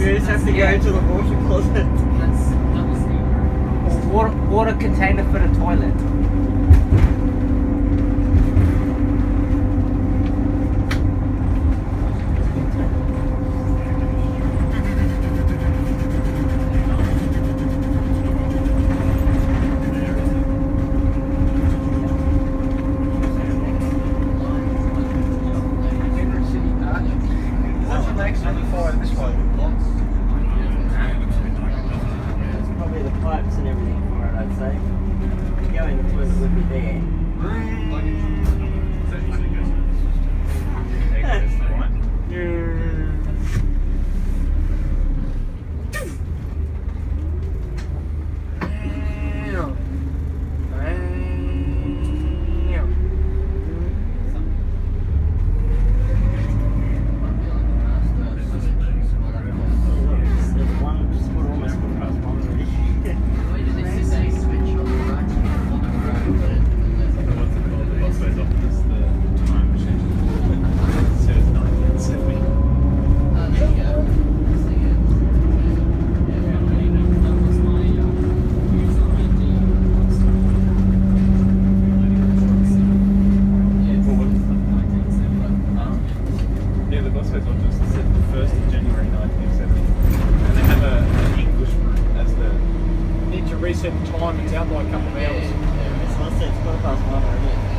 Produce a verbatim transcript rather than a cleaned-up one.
You just have to go to the water closet. That's, that was the... Water, water container for the toilet. Probably the pipes and everything for it, I'd say. The going the toilet would be there. Reset the time, it's out by a couple of hours. Yeah, it's, it's quarter past one already.